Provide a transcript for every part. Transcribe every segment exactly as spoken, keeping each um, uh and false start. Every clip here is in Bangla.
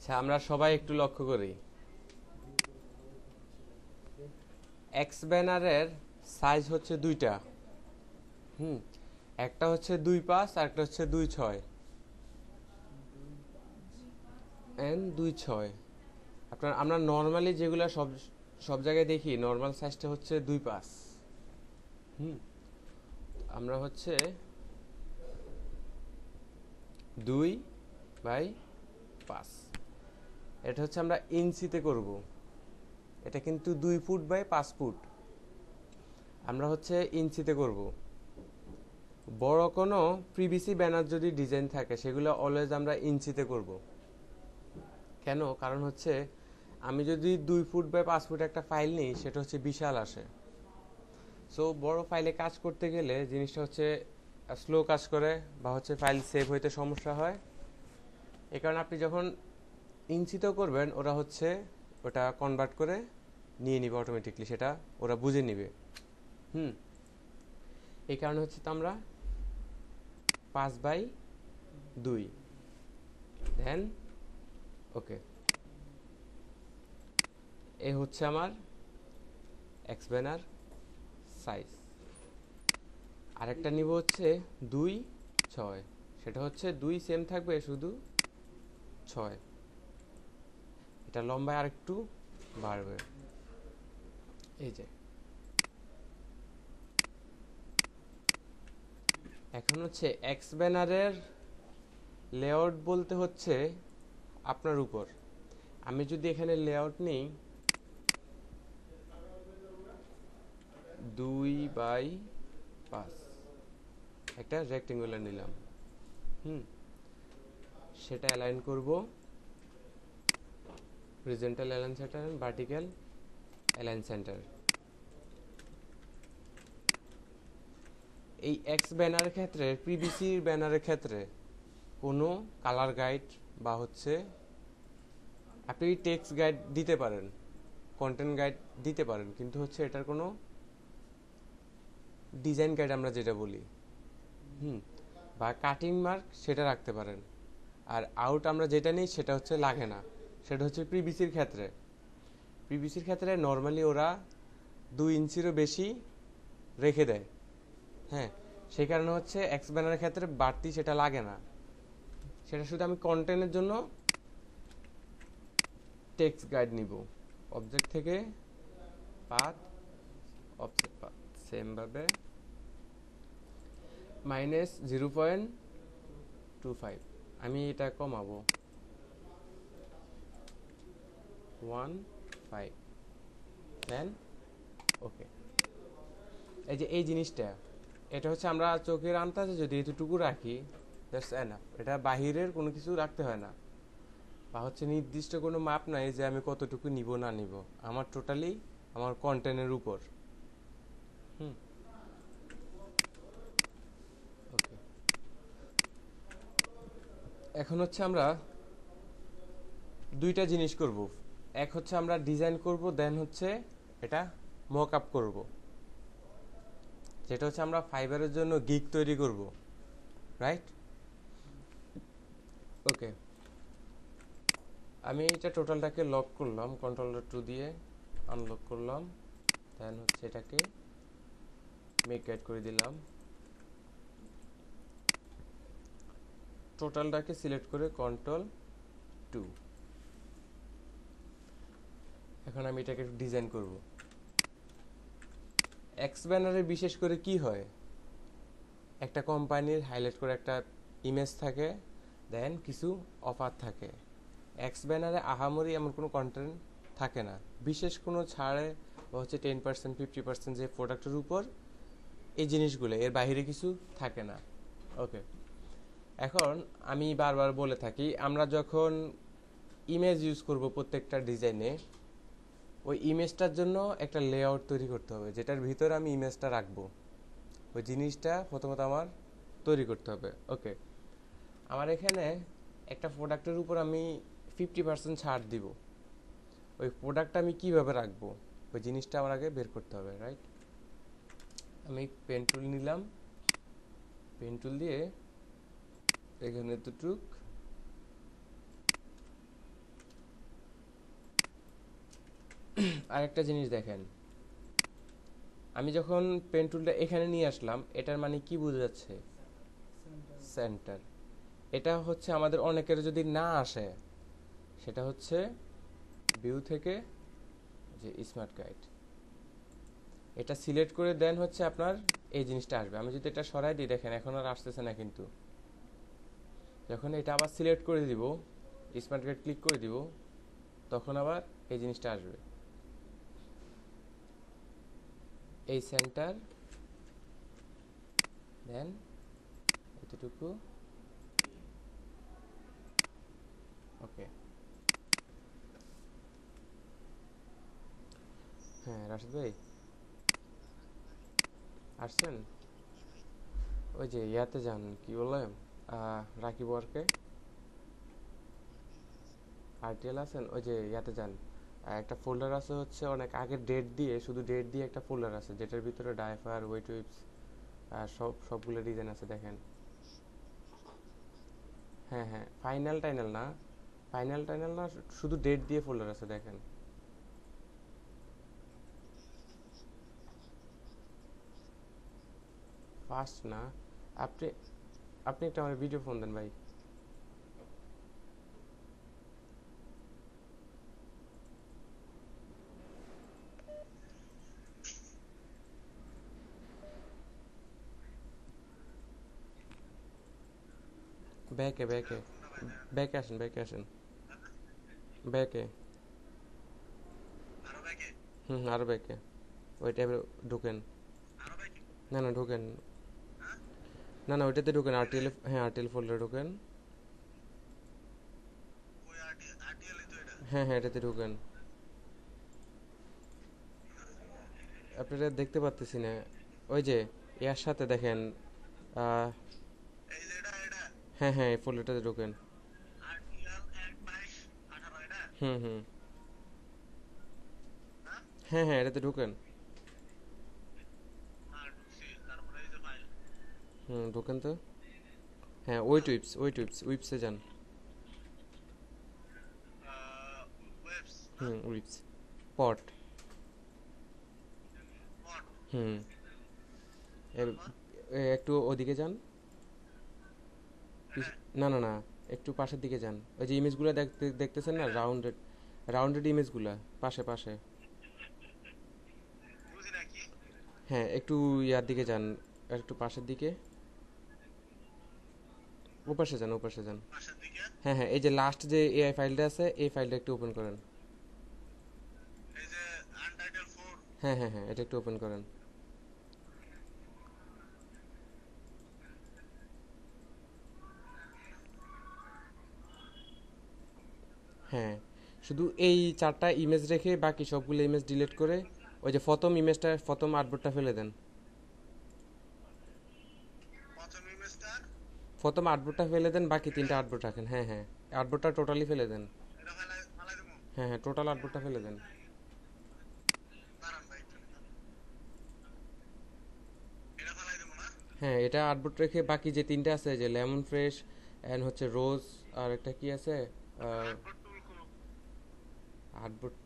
আচ্ছা, আমরা সবাই একটু লক্ষ্য করি, এক্স ব্যানারের সাইজ হচ্ছে দুইটা। হুম একটা হচ্ছে দুই পাঁচ আর একটা হচ্ছে দুই ছয় এন দুই ছয়। আপনার আমরা নর্মালি যেগুলো সব সব জায়গায় দেখি, নর্মাল সাইজটা হচ্ছে দুই পাঁচ। হুম আমরা হচ্ছে দুই বাই পাঁচ, এটা হচ্ছে আমরা ইঞ্চিতে করব। এটা কিন্তু দুই ফুট বাই পাঁচ ফুট, আমরা হচ্ছে ইঞ্চিতে করব। বড় কোনো পিভিসি ব্যানার যদি ডিজাইন থাকে সেগুলো অলওয়েজ আমরা ইঞ্চিতে করব। কেন? কারণ হচ্ছে আমি যদি দুই ফুট বাই পাঁচ ফুট একটা ফাইল নিই, সেটা হচ্ছে বিশাল আসে। সো বড় ফাইলে কাজ করতে গেলে জিনিসটা হচ্ছে স্লো কাজ করে, বা হচ্ছে ফাইল সেভ হইতে সমস্যা হয়। এই কারণে আপনি যখন ইঞ্চিতেও করবেন, ওরা হচ্ছে ওটা কনভার্ট করে নিয়ে নিবে অটোমেটিকলি, সেটা ওরা বুঝে নিবে। হুম এই কারণে হচ্ছে তো আমরা পাঁচ বাই দুই দেন ওকে। এ হচ্ছে আমার এক্স ব্যানার সাইজ। আরেকটা নিব হচ্ছে দুই ছয়, সেটা হচ্ছে দুই সেম থাকবে, শুধু ছয়, এটা লম্বায় আরেকটু বাড়বে। এই যে এখন হচ্ছে এক্স ব্যানারের লেআউট বলতে হচ্ছে আপনার উপর। আমি যদি এখানে লেআউট নিই দুই বাই পাঁচ, একটা রেক্টেঙ্গুলার নিলাম। হুম সেটা অ্যালাইন করব horizontal align centre, vertical align centre. এই এক্স ব্যানারের ক্ষেত্রে, পিভিসি ব্যানারের ক্ষেত্রে কোনো কালার গাইড বা হচ্ছে আপনি টেক্সট গাইড দিতে পারেন, কন্টেন্ট গাইড দিতে পারেন, কিন্তু হচ্ছে এটার কোনো ডিজাইন গাইড আমরা যেটা বলি, হুম বা কাটিং মার্ক সেটা রাখতে পারেন। আর আউট আমরা যেটা নিই সেটা হচ্ছে লাগে না, সেটা হচ্ছে পিভিসির ক্ষেত্রে। পিভিসির ক্ষেত্রে নর্মালি ওরা দুই ইঞ্চিরও বেশি রেখে দেয়। হ্যাঁ সেই কারণে হচ্ছে এক্স ব্যানারের ক্ষেত্রে বাড়তি সেটা লাগে না, সেটা শুধু আমি কন্টেন্টের জন্য টেক্সট গাইড নিব। অবজেক্ট থেকে পাথ, অফসেট পাথ সেম ভাবে minus zero point two five, আমি এটা কমাবো ওয়ান ফাইভ দেন ওকে। এই যে এই জিনিসটা, এটা হচ্ছে আমরা চোখের আন্দাজে যদি এতটুকু রাখি, দ্যাটস এনাফ। এটা বাহিরের কোনো কিছু রাখতে হয় না, বা হচ্ছে নির্দিষ্ট কোনো মাপ নাই যে আমি কতটুকু নিব না নিব। আমার টোটালি আমার কন্টেন্টের উপর। হুম ওকে। এখন হচ্ছে আমরা দুইটা জিনিস করব। এক হচ্ছে আমরা ডিজাইন করব, দেন হচ্ছে এটা মক আপ করব, যেটা হচ্ছে আমরা ফাইবারের জন্য গিগ তৈরি করব, রাইট? ওকে, আমি এটা টোটালটাকে লক করলাম, কন্ট্রোল টু দিয়ে আনলক করলাম, দেন হচ্ছে এটাকে মেক গাইড করে দিলাম, টোটালটাকে সিলেক্ট করে কন্ট্রোল টু। এখন আমি এটাকে ডিজাইন করব। এক্স ব্যানারে বিশেষ করে কি হয়, একটা কোম্পানির হাইলাইট করে একটা ইমেজ থাকে, দেন কিছু অফার থাকে। এক্স ব্যানারে আহামরি এমন কোনো কন্টেন্ট থাকে না, বিশেষ কোনো ছাড়ে বা হচ্ছে টেন পার্সেন্ট ফিফটি পার্সেন্ট যে প্রোডাক্টের উপর, এই জিনিসগুলো এর বাইরে কিছু থাকে না। ওকে, এখন আমি বারবার বলে থাকি, আমরা যখন ইমেজ ইউজ করব প্রত্যেকটা ডিজাইনে, ওই ইমেজটার জন্য একটা লেআউট তৈরি করতে হবে, যেটার ভিতরে আমি ইমেজটা রাখবো। ওই জিনিসটা প্রথমত আমার তৈরি করতে হবে। ওকে, আমার এখানে একটা প্রোডাক্টের উপর আমি ফিফটি পার্সেন্ট ছাড় দিব, ওই প্রোডাক্টটা আমি কিভাবে রাখবো, ওই জিনিসটা আমার আগে বের করতে হবে, রাইট? আমি পেন টুল নিলাম, পেন টুল দিয়ে এখানে দুটুক আরেকটা জিনিস দেখেন, আমি যখন পেন টুলটা এখানে নিয়ে আসলাম, এটার মানে কি বোঝা যাচ্ছে? সেন্টার। এটা হচ্ছে আমাদের অনেকের যদি না আসে, সেটা হচ্ছে ভিউ থেকে যে স্মার্ট গাইড, এটা সিলেক্ট করে দেন হচ্ছে আপনার এই জিনিসটা আসবে। আমি যদি এটা সরাই দিই, দেখেন এখন আর আসতেছে না, কিন্তু যখন এটা আবার সিলেক্ট করে দিব, স্মার্ট গাইড ক্লিক করে দিব, তখন আবার এই জিনিসটা আসবে, এই সেন্টার, দেন এতটুকু, ওকে। হ্যাঁ রাশিদ ভাই আসছেন? ওই যে ইয়াতে যান, কি বলে, রাকিব ওয়ার্কে আরটিএল আছেন, ওই যে ইয়াতে যান, একটা ফোল্ডার আছে হচ্ছে অনেক আগের ডেট দিয়ে, শুধু ডেট দিয়ে একটা ফোল্ডার আছে, যেটার ভিতরে ডাইফার, ওয়েট উইপস আর সব সবগুলো ডিজাইন আছে, দেখেন। হ্যাঁ হ্যাঁ, ফাইনাল টাইনাল না, ফাইনাল টাইনাল না, শুধু ডেট দিয়ে ফোল্ডার আছে, দেখেন। ফার্স্ট না, আপনি আপনি একটা আমার ভিডিও ফোন দেন ভাই। ব্যাকে ব্যাকে ব্যাকে আসেন, ব্যাকে আসেন, ব্যাকে। হুম, আরো ব্যাকে, ওই ট্যাবে ঢুকেন। না না ঢুকেন, না না ওইটাতে ঢুকেন, আরটিএল, হ্যাঁ আরটিএল ফোল্ডারে ঢুকেন। হ্যাঁ হ্যাঁ এটাতে ঢুকেন। আপনারা দেখতে পাচ্তেছি না, ওই যে এর সাথে দেখেন, আহ, হ্যাঁ হ্যাঁ এই ফোল্ডারটাতে ঢুকেন। হুম হুম, হ্যাঁ হ্যাঁ এটাতে ঢুকেন। হুম ঢুকেন তো। হ্যাঁ ওই টুইপস, ওই টুইপস, উইপসে যান। হুম উইপস, পট। হুম, এ- এ, একটু ওদিকে যান। পিছ- না না না, একটু পাশের দিকে যান, ওই যে ইমেজগুলো দেখতে দেখতেছেন না, রাউন্ডেড, রাউন্ডেড ইমেজগুলা, পাশে পাশে। হ্যাঁ একটু ইয়ার দিকে যান, আর একটু পাশের দিকে, ওপাশে যান, ওপাশে যান। হ্যাঁ হ্যাঁ, এই যে লাস্ট যে এআই ফাইলটা আছে, এই ফাইলটা একটু ওপেন করেন। হ্যাঁ হ্যাঁ হ্যাঁ, এটা একটু ওপেন করেন। হ্যাঁ, শুধু এই চারটা ইমেজ রেখে বাকি সবগুলো ইমেজ ডিলিট করে, ওই যে প্রথম ইমেজটা, প্রথম আর্টবোর্ডটা ফেলে দেন। প্রথম আর্টবোর্ডটা ফেলে দেন, বাকি তিনটা আর্টবোর্ড রাখেন। হ্যাঁ হ্যাঁ, আর্টবোর্ডটা টোটালি ফেলে দেন। হ্যাঁ হ্যাঁ, টোটাল আর্টবোর্ডটা ফেলে দেন। হ্যাঁ, এটা আর্টবোর্ড রেখে বাকি যে তিনটা আছে, যে লেমন ফ্রেশ অ্যান্ড হচ্ছে রোজ, আর একটা কি আছে, আর্টবোর্ড,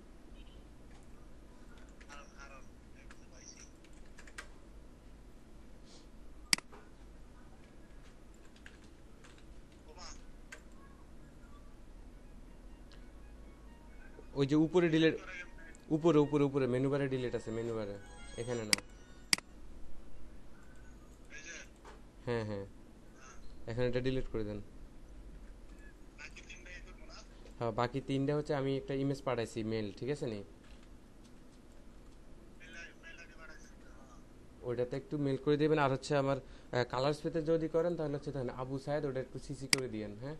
ওই যে উপরে ডিলিট, উপরে উপরে উপরে মেনু বারে ডিলিট আছে, মেনু বারে, এখানে না। হ্যাঁ হ্যাঁ, এখানে এটা ডিলিট করে দেন। হ্যাঁ, বাকি তিনটা হচ্ছে আমি একটা ইমেজ পাঠাইছি মেল, ঠিক আছে নি, ওইটাতে একটু মেল করে দিবেন। আর হচ্ছে আমার কালার স্পেসে যদি করেন, তাহলে হচ্ছে তাহলে আবু সায়েদ, ওটা একটু সিসি করে দিয়েন। হ্যাঁ,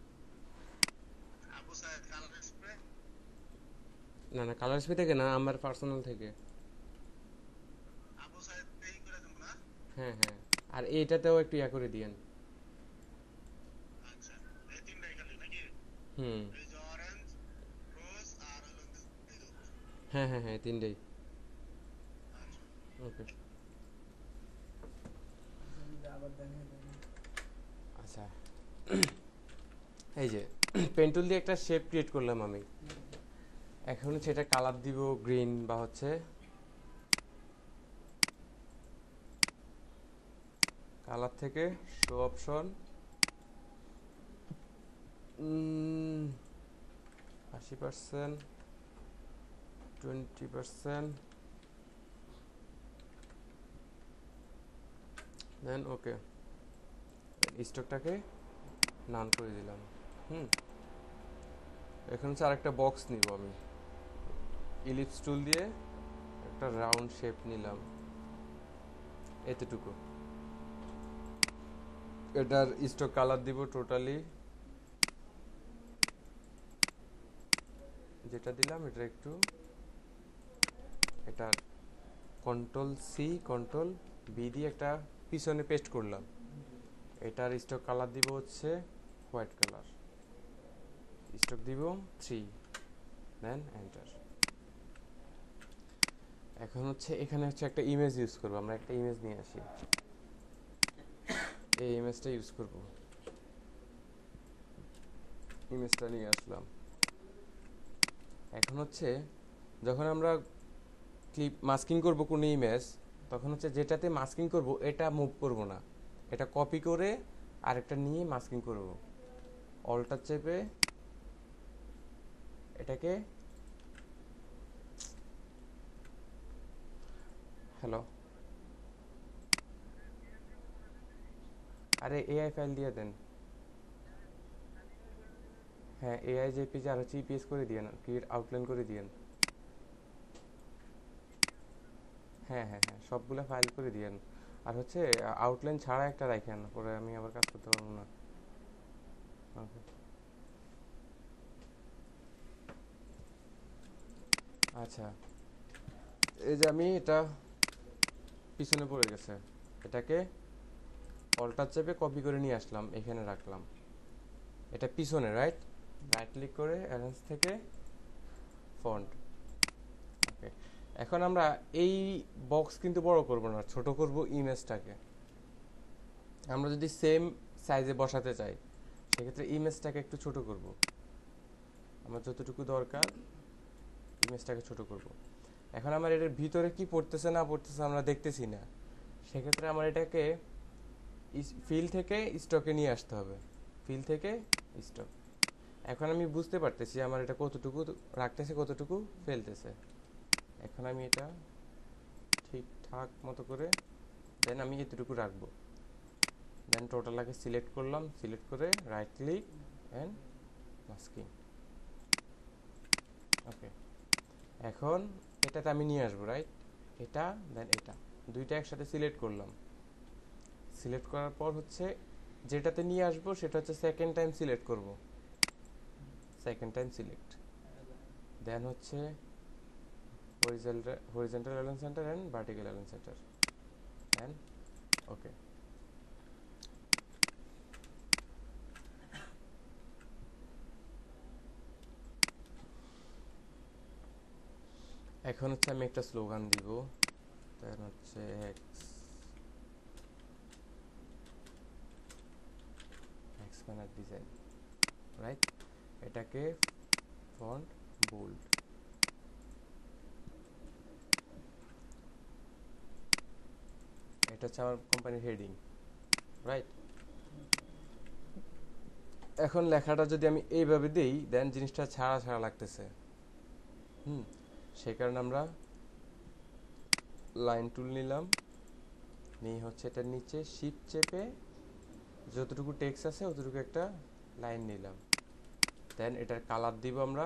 না না কালার স্পেস থেকে না, আমার পার্সোনাল থেকে। হ্যাঁ হ্যাঁ, আর এইটাতেও একটু ইয়া করে দিয়েন। হুম, হ্যাঁ হ্যাঁ হ্যাঁ, তিনটেই। ওকে, আচ্ছা, এই যে পেন্টুল দিয়ে একটা শেপ ক্রিয়েট করলাম আমি, এখন হচ্ছে এটা কালার দিব গ্রিন বা হচ্ছে কালার থেকে শো অপশন আশি percent twenty percent then okay স্টকটাকে নান করে দিলাম। হুম এখন হচ্ছে আরেকটা বক্স নিব আমি ইলিপস টুল দিয়ে একটা রাউন্ড শেপ নিলাম এতটুকু। এটার স্টক কালার দিব টোটালি যেটা দিলাম এটা একটু এটার কন্ট্রোল সি কন্ট্রোল বি দিয়ে একটা পিছনে পেস্ট করলাম। এটার স্টক কালার দিব হচ্ছে হোয়াইট কালার, স্টক দিব থ্রি, দেন এন্টার। এখন হচ্ছে এখানে হচ্ছে একটা ইমেজ ইউজ করবো, আমরা একটা ইমেজ নিয়ে আসি, এই ইমেজটা ইউজ করব। ইমেজটা নিয়ে আসলাম। এখন হচ্ছে যখন আমরা ক্লিপ মাস্কিং করব কোনো ইমেজ, তখন হচ্ছে যেটাতে মাস্কিং করব এটা মুভ করব না, এটা কপি করে আরেকটা নিয়ে মাস্কিং করব। অল্টার চেপে এটাকে হ্যালো আরে এআই ফাইল দিয়ে দেন। হ্যাঁ এআই জেপিজি আর হচ্ছে ইপিএস করে দিয়েন, ক্রিয়েট আউটলাইন করে দিয়েন। হ্যাঁ হ্যাঁ হ্যাঁ সবগুলো ফাইল করে দিয়েন। আর হচ্ছে আউটলাইন ছাড়া একটা রাখেন, পরে আমি আবার কাজ করতে পারবো না। ওকে আচ্ছা, এই যে আমি এটা পিছনে পড়ে গেছে, এটাকে অল্টার চেপে কপি করে নিয়ে আসলাম, এখানে রাখলাম। এটা পিছনে রাইট রাইট ক্লিক করে অ্যারেঞ্জ থেকে ফন্ট। ওকে এখন আমরা এই বক্স কিন্তু বড় করব না, ছোট করব ইমেজটাকে। আমরা যদি সেম সাইজে বসাতে চাই সেক্ষেত্রে ইমেজটাকে একটু ছোট করব, আমার যতটুকু দরকার ইমেজটাকে ছোট করব। এখন আমার এটার ভিতরে কি পড়তেছে না পড়তেছে আমরা দেখতেছি না, সেক্ষেত্রে আমার এটাকে ফিল থেকে স্টকে নিয়ে আসতে হবে, ফিল থেকে স্টক। এখন আমি বুঝতে পারতেছি আমার এটা কতটুকু রাখতেছে কতটুকু ফেলতেছে। এখন আমি এটা ঠিকঠাক মতো করে দেন আমি এতটুকু রাখবো। দেন টোটাল আগে সিলেক্ট করলাম, সিলেক্ট করে right click and masking. Okay এখন এটাতে আমি নিয়ে আসবো রাইট, এটা দেন এটা দুইটা একসাথে সিলেক্ট করলাম। সিলেক্ট করার পর হচ্ছে যেটাতে নিয়ে আসবো সেটা হচ্ছে সেকেন্ড টাইম সিলেক্ট করব, সেকেন্ড টাইম সিলেক্ট। দেন হচ্ছে horizontal align center and vertical align center and okay. এখন হচ্ছে আমি একটা স্লোগান দিব, দেন হচ্ছে এক্স এক্সপ্যান্ড ডিজাইন রাইট, এটাকে ফন্ট বোল্ড। এটা হচ্ছে আমার কোম্পানির হেডিং রাইট। এখন লেখাটা যদি আমি এইভাবে দিই দেন জিনিসটা ছাড়া ছাড়া লাগতেছে। হুম সেই কারণে আমরা লাইন টুল নিলাম, নিয়ে হচ্ছে এটার নিচে শিফট চেপে যতটুকু টেক্সট আছে অতটুকু একটা লাইন নিলাম। দেন এটার কালার দিব আমরা,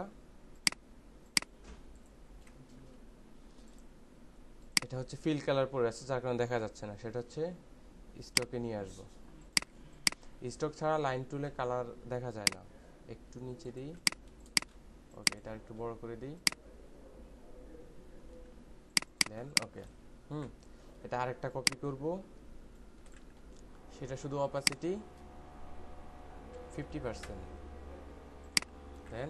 এটা হচ্ছে ফিল কালার পরে আছে যার কারণে দেখা যাচ্ছে না, সেটা হচ্ছে স্টকে নিয়ে আসবো। স্টক ছাড়া লাইন টুলে কালার দেখা যায় না, একটু নিচে দিই। ওকে এটা একটু বড় করে দিই, দেন ওকে। হুম এটা আরেকটা কপি করব, সেটা শুধু opacity fifty percent, then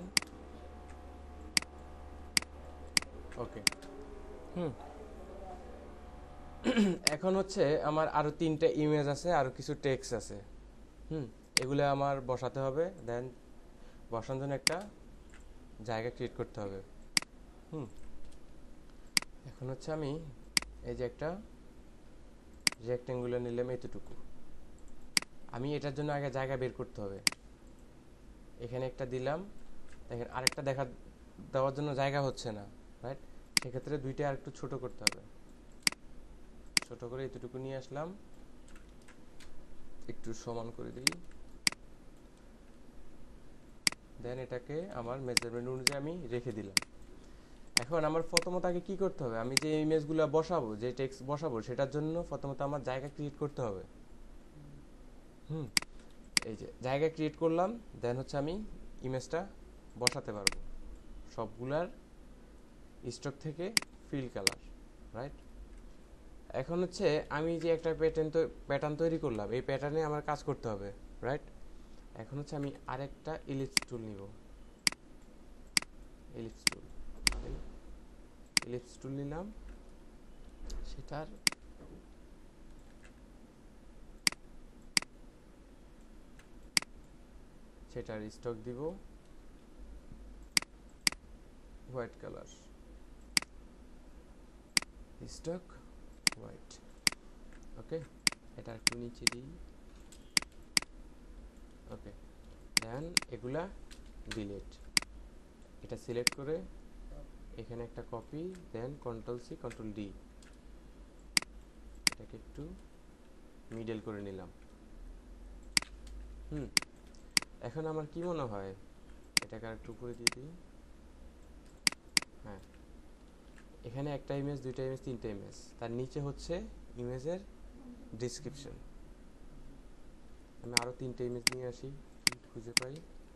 okay. হুম এখন হচ্ছে আমার আরো তিনটা ইমেজ আছে, আরো কিছু টেক্সট আছে। হুম এগুলো আমার বসাতে হবে, দেন বসানোর জন্য একটা জায়গা ক্রিয়েট করতে হবে। হুম এখন হচ্ছে আমি এই যে একটা রেক্ট্যাঙ্গুলার নিলাম এতটুকু, আমি এটার জন্য আগে জায়গা বের করতে হবে। এখানে একটা দিলাম, দেখেন আরেকটা দেখা দেওয়ার জন্য জায়গা হচ্ছে না, রাইট? সেক্ষেত্রে দুইটা আর একটু ছোট করতে হবে। ছোট করে এতটুকু নিয়ে আসলাম, একটু সমান করে দিই, দেন এটাকে আমার মেজারমেন্ট অনুযায়ী আমি রেখে দিলাম। এখন আমার প্রথমত আগে কি করতে হবে, আমি যে ইমেজগুলো বসাবো, যে টেক্সট বসাবো, সেটার জন্য প্রথমত আমার জায়গা ক্রিয়েট করতে হবে। হুম এই যে জায়গা ক্রিয়েট করলাম, দেন হচ্ছে আমি ইমেজটা বসাতে পারবো সবগুলার স্টক থেকে ফিল কালার, রাইট? এখন হচ্ছে আমি যে একটা প্যাটার্ন প্যাটার্ন তৈরি করলাম, এই প্যাটার্নে আমার কাজ করতে হবে, রাইট? এখন হচ্ছে আমি আরেকটা ইলিপস টুল নিব, ইলিপস টুল ইলিপস টুল নিলাম, সেটার সেটার স্টক দিব white colour, stroke white. Okay, এটা একটু নিচে দিই। ওকে, দেন এগুলা ডিলিট, এটা সিলেক্ট করে এখানে একটা copy, then control C control D, এটাকে একটু মিডল করে নিলাম। হুম এখন আমার কি মনে হয়, এটাকে আর একটু উপরে দিয়ে দিই। হ্যাঁ, এখানে একটা ইমেজ, দুইটা ইমেজ, তিনটা ইমেজ, তার নিচে হচ্ছে ইমেজের ডিসক্রিপশন। আমি আরো তিনটা ইমেজ নিয়ে আসি, খুঁজে পাই।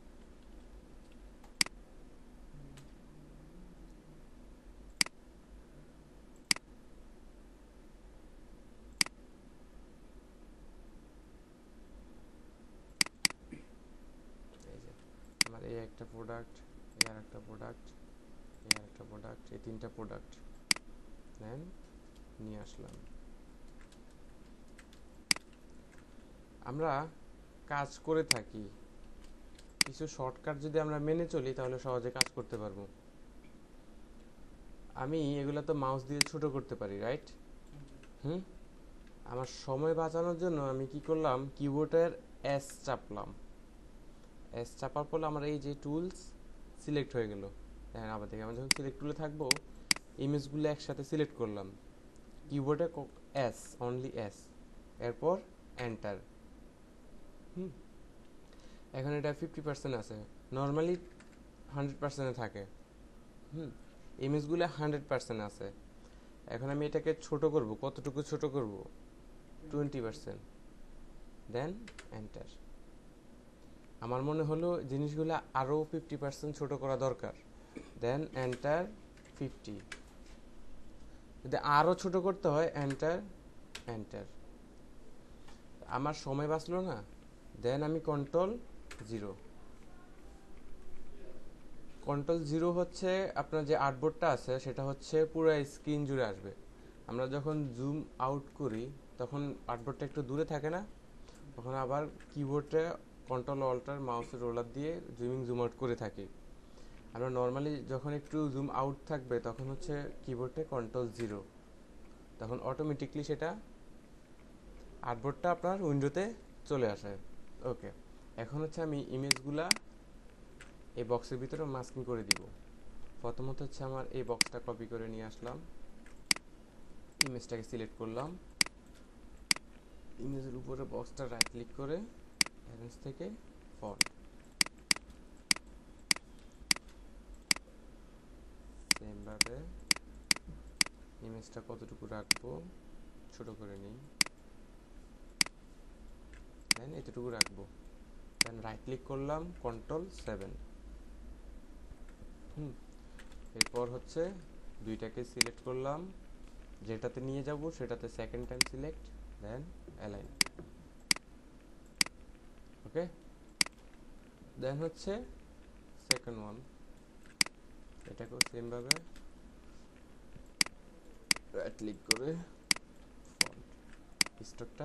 এই যে আমার এই একটা প্রোডাক্ট, এই আর একটা প্রোডাক্ট, এই আর একটা প্রোডাক্ট, এই তিনটা প্রোডাক্ট দেন নিয়ে আসলাম। আমরা কাজ করে থাকি, কিছু শর্টকাট যদি আমরা মেনে চলি তাহলে সহজে কাজ করতে পারবো। আমি এগুলা তো মাউস দিয়ে ছোট করতে পারি, রাইট? হুম আমার সময় বাঁচানোর জন্য আমি কি করলাম, কিবোর্ডের এস চাপলাম, এস চাপার পর আমার এই যে টুলস সিলেক্ট হয়ে গেল। দেখেন আবার দেখি, আমি যখন সিলেক্ট টুলে থাকবো, ইমেজগুলো একসাথে সিলেক্ট করলাম, কিবোর্ডে এস, অনলি এস, এরপর এন্টার। হুম এখন এটা ফিফটি পার্সেন্ট আছে, নর্মালি হান্ড্রেড পার্সেন্টে থাকে। হুম ইমেজগুলো হান্ড্রেড পার্সেন্ট আছে। এখন আমি এটাকে ছোট করব, কতটুকু ছোট করব, টোয়েন্টি পার্সেন্ট, দেন এন্টার। আমার মনে হলো জিনিসগুলো আরও ফিফটি পার্সেন্ট ছোট করা দরকার, দেন এন্টার ফিফটি। যদি আরও ছোট করতে হয় এন্টার এন্টার। আমার সময় বাঁচলো না, দেন আমি কন্ট্রোল জিরো। কন্ট্রোল জিরো হচ্ছে আপনার যে আর্টবোর্ডটা আছে সেটা হচ্ছে পুরো স্ক্রিন জুড়ে আসবে। আমরা যখন জুম আউট করি তখন আর্টবোর্ডটা একটু দূরে থাকে না, তখন আবার কিবোর্ডে কন্ট্রোল অল্টার মাউসের রোলার দিয়ে জুমিং জুম আউট করে থাকি। আমরা নর্মালি যখন একটু জুম আউট থাকবে তখন হচ্ছে কিবোর্ডে কন্ট্রোল জিরো, তখন অটোমেটিকলি সেটা আর্টবোর্ডটা আপনার উইন্ডোতে চলে আসে। ওকে, এখন হচ্ছে আমি ইমেজগুলা এই বক্সের ভিতরে মাস্কিং করে দিব। প্রথমত হচ্ছে আমার এই বক্সটা কপি করে নিয়ে আসলাম, ইমেজটাকে সিলেক্ট করলাম, ইমেজের উপরে বক্সটা রাইট ক্লিক করে অ্যারেঞ্জ থেকে ফন্ট, সেমভাবে ইমেজটা কতটুকু রাখবো ছোট করে নিই, দেন এতটুকু রাখবো, দেন রাইট ক্লিক করলাম, কন্ট্রোল সেভেন। হুম এরপর হচ্ছে দুইটাকে সিলেক্ট করলাম, যেটাতে নিয়ে যাব সেটাতে second time select, then align. Okay, then হচ্ছে সেকেন্ড ওয়ান, এটাকেও সেমভাবে রাইট ক্লিক করে ফন্ট, স্টকটা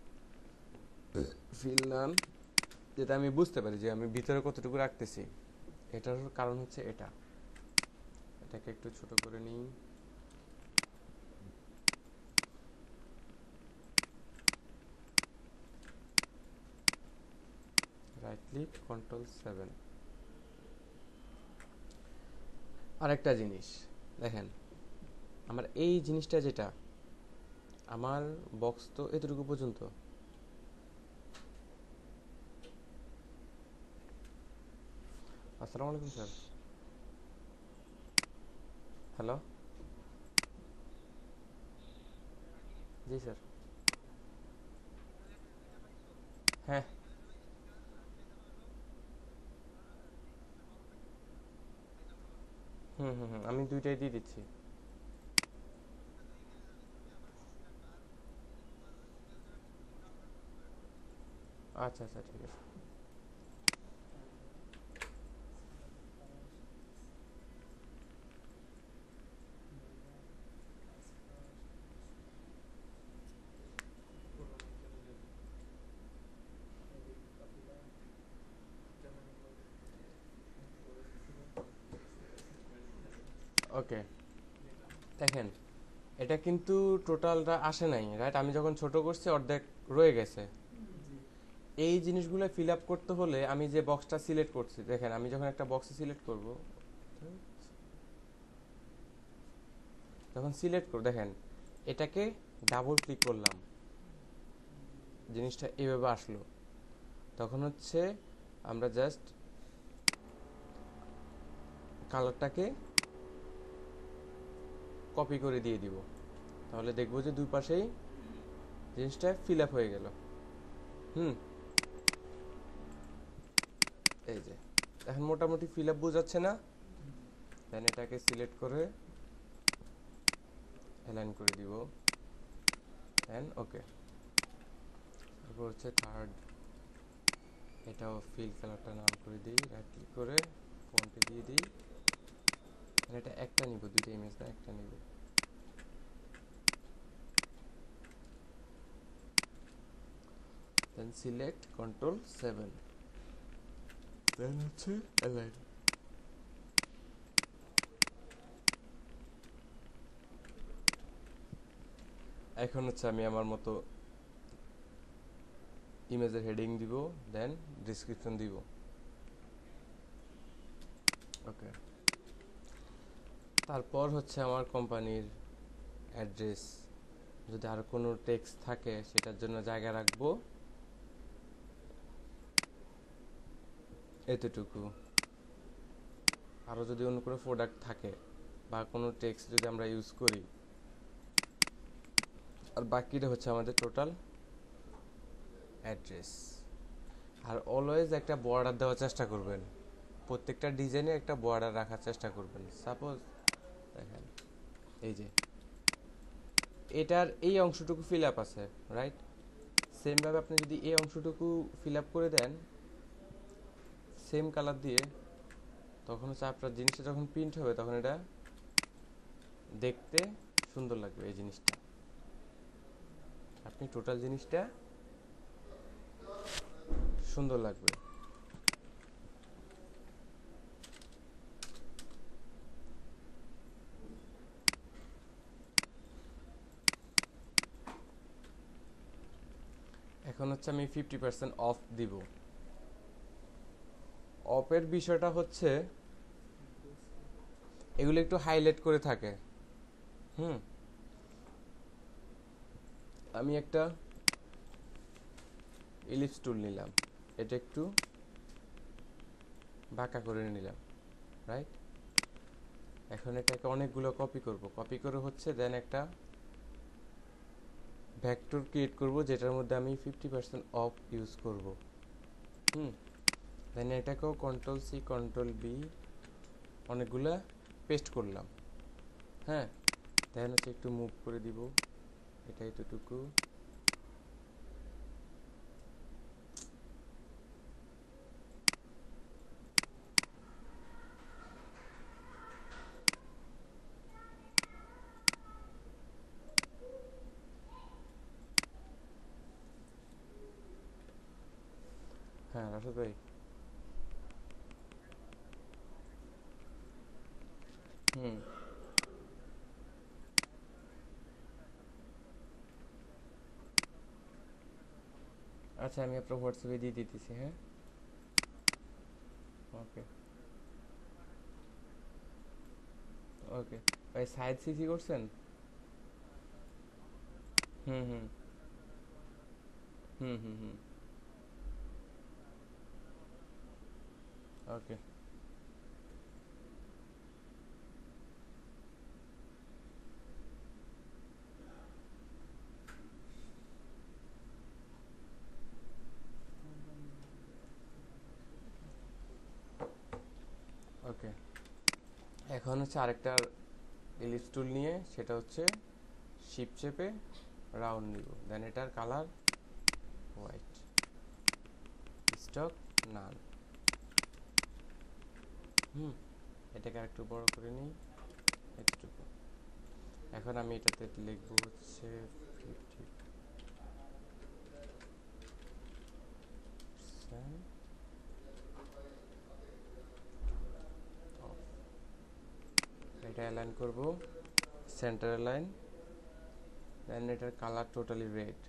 ফিল নাম, যেটা আমি বুঝতে পারি যে আমি ভিতরে কতটুকু রাখতেছি। এটার কারণ হচ্ছে এটা, এটাকে একটু ছোট করে নিই। Right click, control seven. আরেকটা জিনিস দেখেন, আমার এই জিনিসটা যেটা আমার বক্স তো এতটুকু পর্যন্ত। আসসালামু আলাইকুম স্যার। হ্যালো, জি স্যার। হ্যাঁ, হুম হুম হুম আমি দুইটাই দিয়ে দিচ্ছি। আচ্ছা আচ্ছা, ঠিক আছে। ওকে, দেখেন এটা কিন্তু টোটালটা আসে নাই, রাইট? আমি যখন ছোট করছি অর্ধেক রয়ে গেছে। এই জিনিসগুলো ফিল আপ করতে হলে আমি যে বক্সটা সিলেক্ট করছি, দেখেন আমি যখন একটা বক্সে সিলেক্ট করব, যখন সিলেক্ট করব দেখেন এটাকে ডাবল ক্লিক করলাম, জিনিসটা এভাবে আসলো। তখন হচ্ছে আমরা জাস্ট কালারটাকে কপি করে দিয়ে দিব, তাহলে দেখবো যে দুই পাশেই জিনিসটা ফিল আপ হয়ে গেল। হুম, এই যে এখন মোটামুটি ফিল আপ বোঝাচ্ছে না? দেন এটাকে সিলেক্ট করে অ্যালাইন করে দিব, দেন ওকে। তারপর হচ্ছে থার্ড, এটাও ফিল কালারটা নাম করে দিই, রাইট ক্লিক করে ফন্টে দিয়ে দিই। এটা একটা নিব, দুইটা ইমেজ না, একটা নিব। Then select, control seven, then হচ্ছে অ্যালাইন। এখন হচ্ছে আমি আমার মতো ইমেজের হেডিং দিব, দেন ডিসক্রিপশন দিব। ওকে, তারপর হচ্ছে আমার কোম্পানির অ্যাড্রেস, যদি আর কোনো টেক্সট থাকে সেটার জন্য জায়গা রাখবো এতটুকু। আরও যদি অন্য কোনো প্রোডাক্ট থাকে বা কোনো টেক্সট যদি আমরা ইউজ করি, আর বাকিটা হচ্ছে আমাদের টোটাল অ্যাড্রেস। আর অলওয়েজ একটা বর্ডার দেওয়ার চেষ্টা করবেন, প্রত্যেকটা ডিজাইনে একটা বর্ডার রাখার চেষ্টা করবেন। সাপোজ দেখেন এই যে এটার এই অংশটুকু ফিল আপ আছে, রাইট? সেমভাবে আপনি যদি এই অংশটুকু ফিল আপ করে দেন সেম কালার দিয়ে, তখন হচ্ছে আপনার জিনিসটা যখন প্রিন্ট হবে তখন এটা দেখতে সুন্দর লাগবে। এই জিনিসটা আপনি টোটাল জিনিসটা সুন্দর লাগবে। এখন হচ্ছে আমি ফিফটি পার্সেন্ট অফ দিব। অফের বিষয়টা হচ্ছে এগুলো একটু হাইলাইট করে থাকে। হুম, আমি একটা ইলিপস টুল নিলাম, এটা একটু বাঁকা করে নিলাম, রাইট? এখন এটাকে অনেকগুলো কপি করব, কপি করে হচ্ছে দেন একটা ভেক্টর ক্রিয়েট করব যেটার মধ্যে আমি ফিফটি পার্সেন্ট অফ ইউজ করব। হুম, দেন এটাকেও কন্ট্রোল সি কন্ট্রোল বি অনেকগুলা পেস্ট করলাম। হ্যাঁ, দেন হচ্ছে একটু মুভ করে দিব এটা এতটুকু। হ্যাঁ রাশেদ ভাই। হুম, আচ্ছা আমি আপনার হোয়াটসঅ্যাপে দিয়ে দিতেছি, হ্যাঁ। ওকে, ওকে। ভাই সাইড সিসি করছেন? হুম হুম হুম হুম হুম ওকে, ওকে। এখন হচ্ছে আরেকটা ইলিপস টুল নিয়ে সেটা হচ্ছে শিপ চেপে রাউন্ড নিব, দেন এটার কালার হোয়াইট, স্টক নান। হুম, এটাকে আরেকটু বড় করে নিই, এতটুকু। এখন আমি এটাতে লিখবো হচ্ছে ফিফটি পার্সেন্ট অফ। এটা অ্যালাইন করব, সেন্টার অ্যালাইন, দেন এটার কালার টোটালি রেড।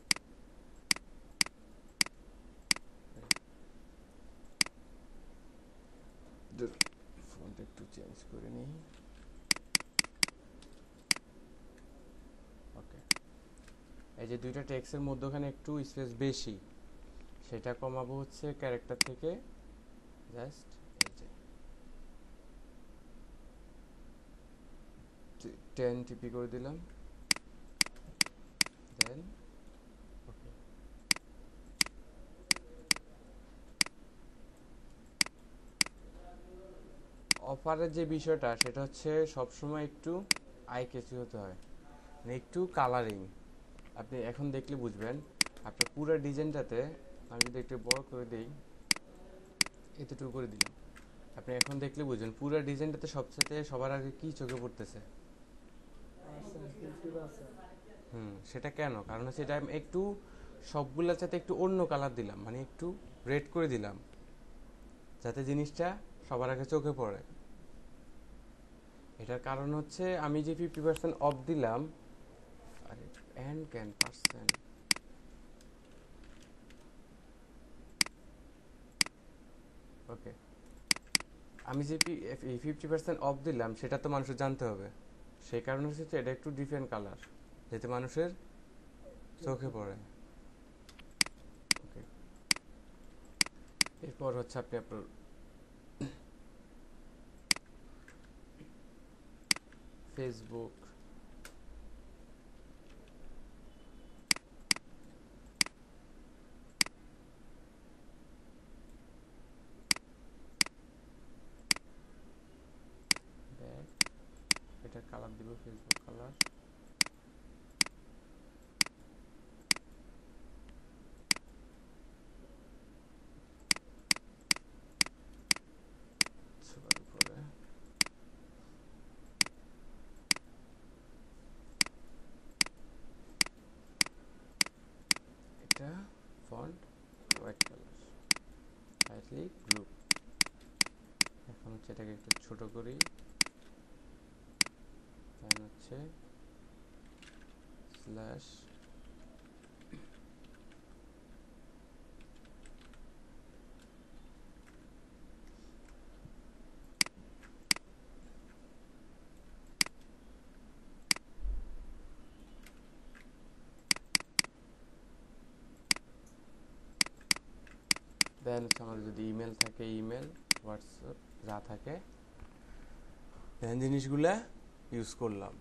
ফোনটা একটু চেঞ্জ করে নিই। ওকে, এই যে দুইটা টেক্সটের মধ্যখানে একটু স্পেস বেশি, সেটা কমাবো হচ্ছে ক্যারেক্টার থেকে জাস্ট এই যে টেন টিপি করে দিলাম, দেন ওকে। অফারের যে বিষয়টা সেটা হচ্ছে সবসময় একটু আই ক্যাচি হতে হয়, মানে একটু কালারিং। আপনি এখন দেখলে বুঝবেন আপনার পুরো ডিজাইনটাতে। আমি যদি একটু বড় করে দিই, এতটুকু করে দিলাম, আপনি এখন দেখলে বুঝবেন পুরো ডিজাইনটাতে সবচেয়ে সবার আগে কি চোখে পড়তেছে। হুম, সেটা কেন? কারণ হচ্ছে এটা আমি একটু সবগুলোর সাথে একটু অন্য কালার দিলাম, মানে একটু রেড করে দিলাম, যাতে জিনিসটা সবার আগে চোখে পড়ে। এটার কারণ হচ্ছে আমি যে ফিফটি পার্সেন্ট অফ দিলাম, আরে অ্যান্ড ক্যান পার্সেন্ট, ওকে, আমি যে ফিফটি পার্সেন্ট অফ দিলাম সেটা তো মানুষের জানতে হবে। সেই কারণে হচ্ছে এটা একটু ডিফারেন্ট কালার, যাতে মানুষের চোখে পড়ে। ওকে, এরপর হচ্ছে আপনি আপনার ফেসবুক, ব্যাক, এটা কালার দিব ফেসবুক কালার, সবার উপরে এটা front white colour, slightly group. এখন হচ্ছে এটাকে একটু ছোট করি, দেন হচ্ছে স্ল্যাশ, দেন হচ্ছে আমাদের যদি ইমেল থাকে ইমেল, হোয়াটসঅ্যাপ যা থাকে, দেন জিনিসগুলা ইউজ করলাম।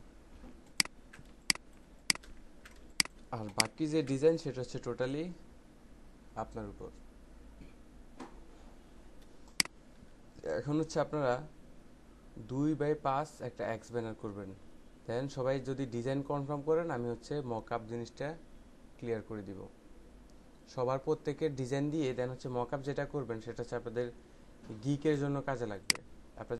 আর বাকি যে ডিজাইন সেটা হচ্ছে টোটালি আপনার উপর। এখন হচ্ছে আপনারা দুই বাই পাঁচ একটা এক্স ব্যানার করবেন, দেন সবাই যদি ডিজাইন কনফার্ম করেন আমি হচ্ছে মক আপ জিনিসটা ক্লিয়ার করে দিব। সবার প্রত্যেকের ডিজাইন দিয়ে দেন হচ্ছে মক আপ যেটা করবেন সেটা হচ্ছে আপনাদের গিকের জন্য কাজে লাগবে। আপনার